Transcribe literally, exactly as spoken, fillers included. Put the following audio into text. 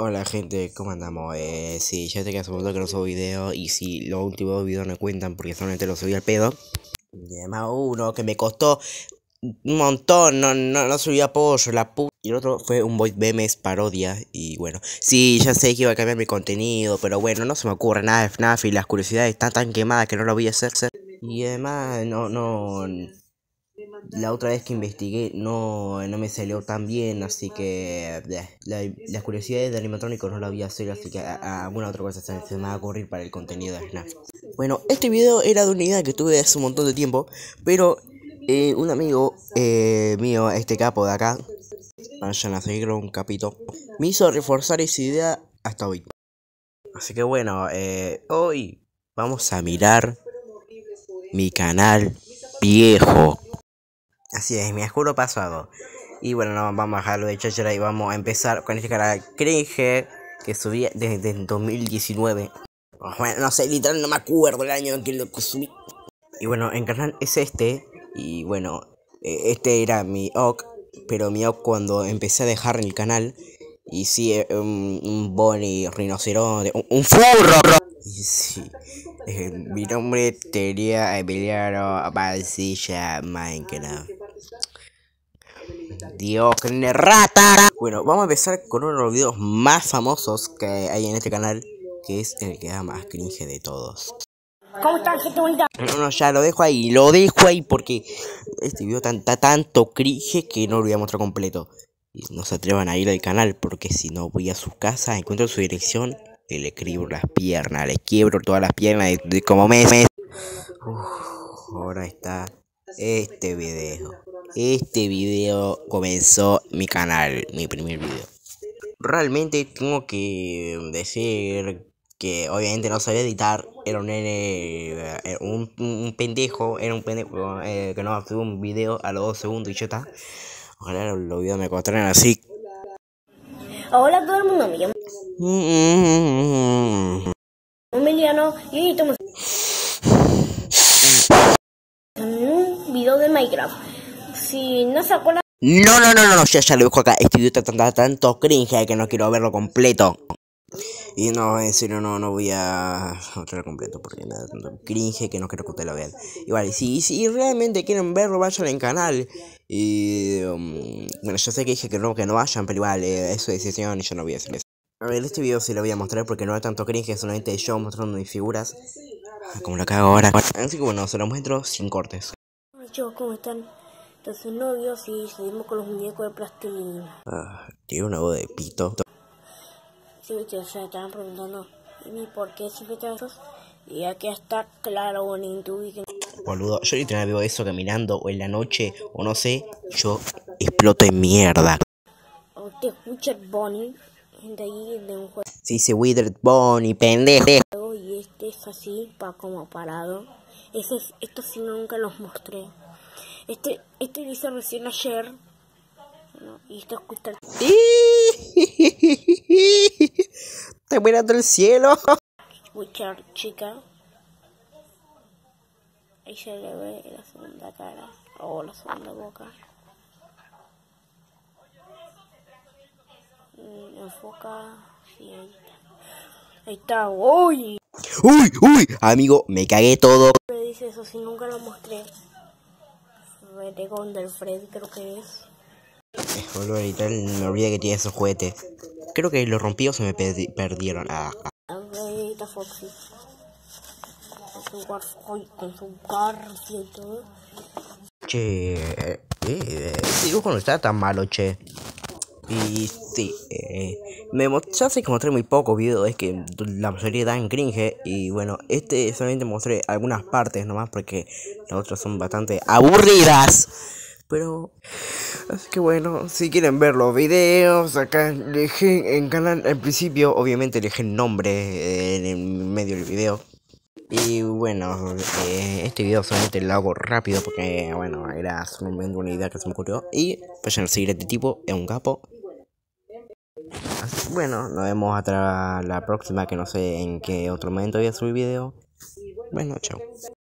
Hola gente, ¿cómo andamos? Eh, sí, ya te quedas un montón que no subo video. Y si los últimos videos no cuentan porque solamente los subí al pedo. Y además uno que me costó un montón, no, no, no subí apoyo, la puta. Y el otro fue un Void Memes parodia. Y bueno, sí, ya sé que iba a cambiar mi contenido, pero bueno, no se me ocurre nada de F NAF y las curiosidades están tan quemadas que no lo voy a hacer. Y además, no, no... La otra vez que investigué no, no me salió tan bien, así que la, la, las curiosidades de animatrónicos no la voy a hacer, así que a, a alguna otra cosa se, se me va a ocurrir para el contenido de F NAF. Bueno, este video era de una idea que tuve hace un montón de tiempo, pero eh, un amigo eh, mío, este capo de acá, vayan a seguirlo un capito, me hizo reforzar esa idea hasta hoy. Así que bueno, eh, hoy vamos a mirar mi canal viejo. Así es, mi oscuro pasado. Y bueno, no, vamos a dejarlo de cháchara y vamos a empezar con este canal cringe que subí desde el dos mil diecinueve. Bueno, no sé, literal no me acuerdo el año en que lo subí. Y bueno, el canal es este. Y bueno, este era mi O C. Pero mi O C cuando empecé a dejar en el canal. Y sí, un, un Bonnie rinoceronte, un, un furro. Y sí, eh, mi nombre sería Emiliano Mancilla Minecraft. Dios, que rata. Bueno, vamos a empezar con uno de los videos más famosos que hay en este canal, que es el que da más cringe de todos. ¿Cómo están, gente bonita? No, no, ya lo dejo ahí, lo dejo ahí porque este video está tanto cringe que no lo voy a mostrar completo. Y no se atrevan a ir al canal porque si no voy a su casa, encuentro su dirección y le escribo las piernas, le quiebro todas las piernas de, de como mes. Uf, ahora está este video. Este video comenzó mi canal, mi primer video. Realmente tengo que decir que obviamente no sabía editar. Era un nene, era un, un pendejo, era un pendejo eh, que no subió un video a los dos segundos y ya está. Ojalá los videos me costaran así. Hola a todo el mundo, me llamo Emiliano y hoy estamos en un video de Minecraft. Si no se acuerdan... No, no, no, no, ya, ya lo dejo acá. Este video está tanto, tanto cringe que no quiero verlo completo. Y no, en serio, no, no voy a mostrar completo porque me da tanto cringe que no quiero que ustedes lo vean. Igual, si, si realmente quieren verlo, vayan al canal. Y um, bueno, yo sé que dije que no, que no vayan, pero igual, eh, es su decisión y yo no voy a hacer eso. A ver, este video sí lo voy a mostrar porque no da tanto cringe, es solamente yo mostrando mis figuras. Como lo que hago ahora. Así que bueno, se lo muestro sin cortes. Hola chicos, ¿cómo están? Entonces novios y seguimos con los muñecos de plastilina. Ah, tiene una voz de pito. Si ustedes se estaban preguntando ¿y por qué siempre te esos? Y aquí está claro en YouTube que... Boludo, yo literal veo eso caminando o en la noche o no sé, yo exploto en mierda. O te escucha Bonnie de ahí de un juego. Se dice Withered Bonnie, pendejo. Y este es así, para como parado. Ese es, esto sí nunca los mostré. Este, este dice recién ayer. ¿No? Y esto escucha... Está mirando el cielo. Escuchar chica. Ahí se le ve la segunda cara. O la segunda boca. Mm, enfoca. Sí, ahí está. Ahí está. ¡Uy! Uy, uy, amigo, me cagué todo. Me dice eso si nunca lo mostré. Redegón del Fred, creo que es. Eh, boludo, literal, me olvidé que tiene esos juguetes. Creo que los rompí o se me perdi perdieron. Ah, ah. Ahí está Foxy. Con su garfio, con su garfio y todo. Che, eh, eh, ese dibujo no está tan malo, che. Y sí, eh, me ya sé que mostré muy pocos videos, es que la mayoría dan cringe. Y bueno, este solamente mostré algunas partes nomás porque las otras son bastante aburridas. Pero, así que bueno, si quieren ver los videos, acá le dejé en canal al principio, obviamente le dejé el nombre eh, en el medio del video. Y bueno, eh, este video solamente lo hago rápido porque, bueno, era solamente una idea que se me ocurrió. Y vayan a seguir a este tipo, es un capo. Así, bueno, nos vemos hasta la próxima, que no sé en qué otro momento voy a subir video. Bueno, chao.